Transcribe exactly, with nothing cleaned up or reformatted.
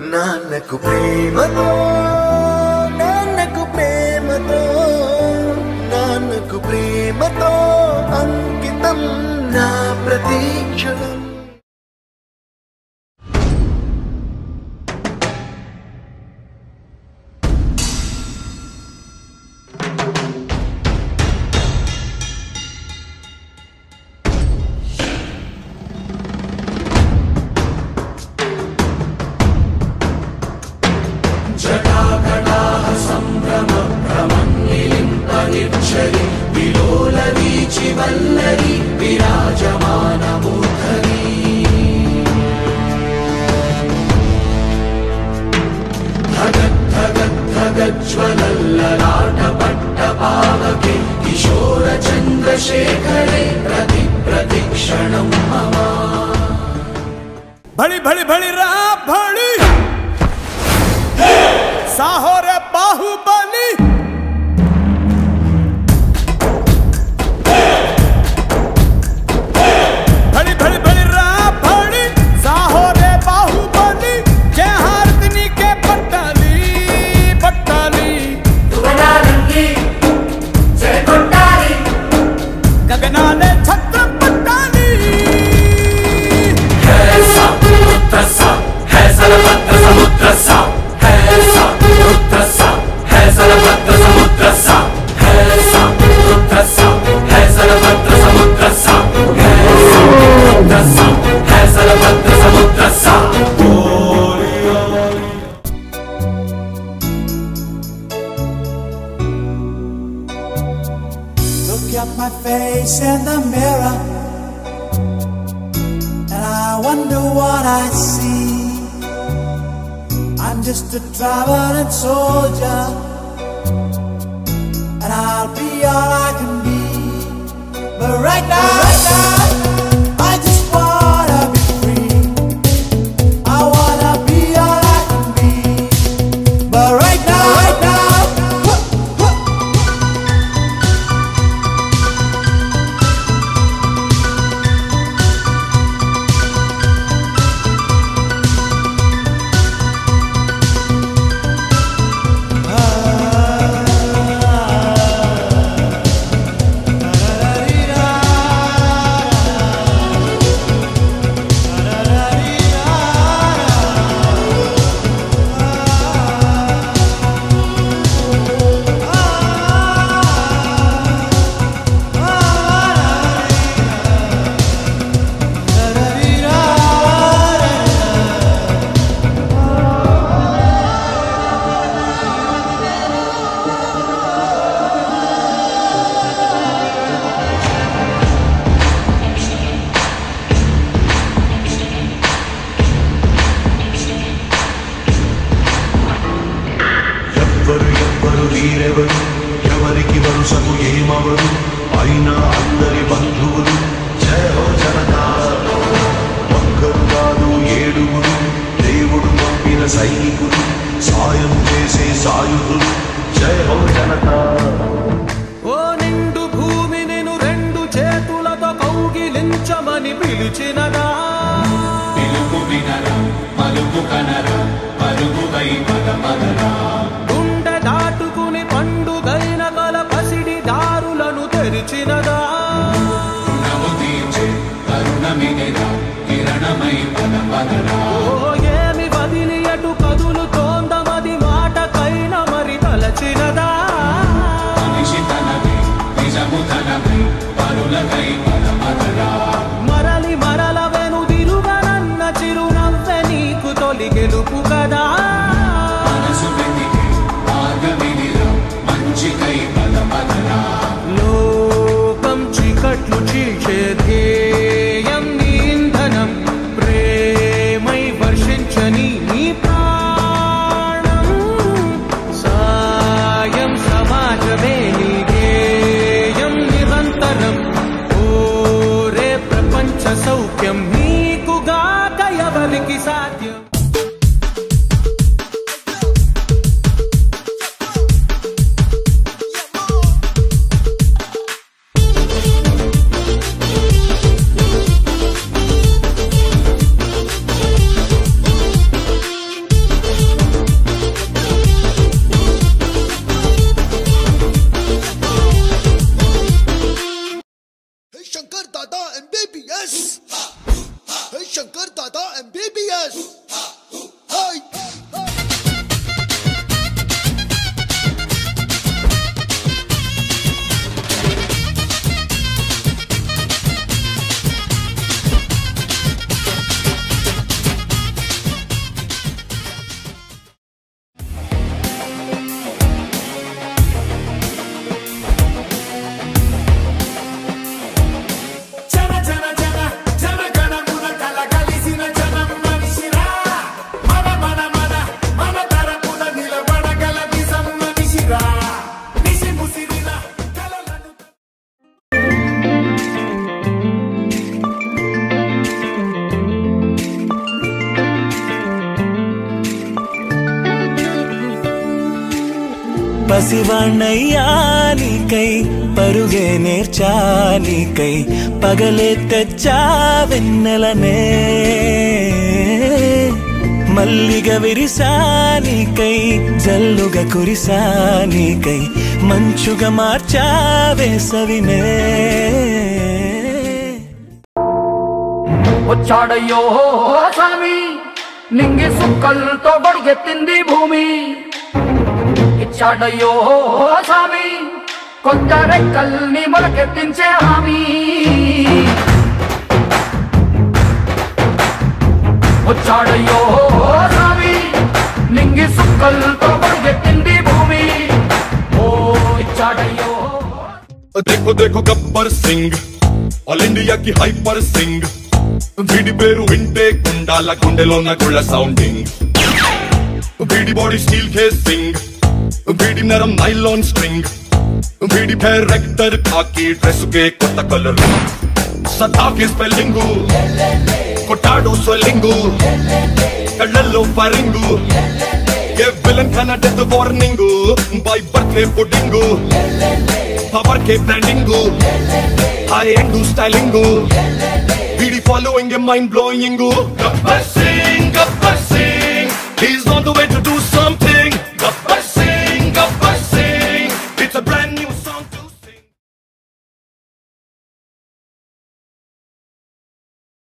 నాన్నకు ప్రేమతో నాన్నకు ప్రేమతో నాన్నకు ప్రేమతో అంకితం నా ప్రతీక్షణం. వల్లరి విరాజమాన మూర్ధని ధగత్ ధగత్ ధగజ్వలల్లలాట పట్ట పావకే కిశోర చంద్రశేఖరే ప్రతి ప్రతిక్షణం మమ भली भली भली रा भली साहो रे बाहुबली भली भली भली रा भली साहो रे बाहुबली जय हारतनी के पट्टाली पट्टाली तुगनारंगी जय कोट्टाली गगनाले छत्र पट्टाली है सलभद्र समुद्र सा है सा रुद्र सा है सलभद्र समुद्र सा है सा रुद्र सा है सलभद्र समुद्र सा है सा रुद्र सा है सलभद्र समुद्र सा. Look at my face in the mirror and I wonder what I see. I'm just a traveling soldier and I'll be all I can be. But right now, right now I just wanna be free. I wanna be all I can be. But right now, right now వీరెవరు ఎవరికి వరుసకు ఏమవరు అయినా అందరి బంధువులు జయ హో జనతా. ఒక్కరు కాదు ఏడుగురు దేవుడు పంపిన సైనికులు సాయం చేసే సాయుధులు జయ హో జనతా. ఓ నిండు భూమి నేను రెండు చేతులతో కౌగిలించమని పిలిచినదా పిలుపు వినరా పలుకు కనరా పలుకువై పద పదరా గుండె దాటుకుని పండుగైన కల పసిడి దారులను తెరిచినదా రుణము తీర్చే కరుణమిదిరా కిరణమై పద పదరా ఓ ఏమి వదిలి అటు కదులుతోందమది మాటకైన మరి తలచినదా మనిషి తనవే నిజము తనవై పరులకై పద పదరా మరలి మరల వెనుదిరుగనన్న చిరునవ్వె నీకు తొలి గెలుపు కదా మనసు వెతికే మార్గమిదిరా మంచికై పద పదరా లోకం చీకట్లు చీల్చే ధ్యేయం నీ ఇంధనం ప్రేమై వర్షించని నీ ప్రాణం సాయం సమాజమే నీ ధ్యేయం నిరంతరం ఓరే ప్రపంచ సౌఖ్యం నీకుగాక ఎవరికి సాధ్యం. शंकर दादा एमबीबीएस हे शंकर दादा एमबीबीएस हाय పసివాణ్ణయ్యానికై పరుగే నేర్చానికై పగలే తెచ్చా వెన్నెలనే మల్లిగ విరిసానికై జల్లుగా కురిసానికై మంచుగా మార్చా వేసవినే వచ్చాడయ్యో స్వామి నింగి సుక్కలతో బడిగెత్తింది భూమి ఇచ్చాడయ్యో స్వామి కొత్త రెక్కల్ని మొలకెత్తించే హామీ వచ్చాడయ్యో స్వామి నింగి సుక్కలతో బడిగెత్తింది భూమి ఓ ఇచ్చాడయ్యో देखो देखो गब्बर सिंह ऑल इंडिया की हाइपर सिंह వీడి పేరు వింటే కుండాల గుండెలోన గుళ్ళ సౌండింగ్ వీడి బాడీ స్టీల్ కేసింగ్ వీడి నరం నైలాన్ స్ట్రింగ్ వీడి పేరు రెక్టర్ కాకి డ్రెస్ కే కొత్త కలర్ సదా కే స్పెల్లింగ్ కొట్టాడో స్వెల్లింగ్ కళ్ళల్లో ఫరింగ్ ఏ విలన్ కన్నా death warning by birthday pudding power కే బ్రాండింగ్ హై ఎండ్ స్టైలింగ్ వీడి ఫాలోయింగ్ ఏ మైండ్ బ్లోయింగ్ గబ్బర్ సింగ్ గబ్బర్